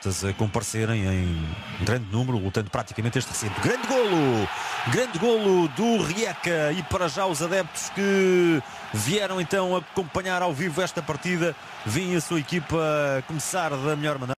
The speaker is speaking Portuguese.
adeptas a comparecerem em grande número, lutando praticamente este recinto. Grande golo do Rijeka, e para já os adeptos que vieram então acompanhar ao vivo esta partida, veem a sua equipa começar da melhor maneira.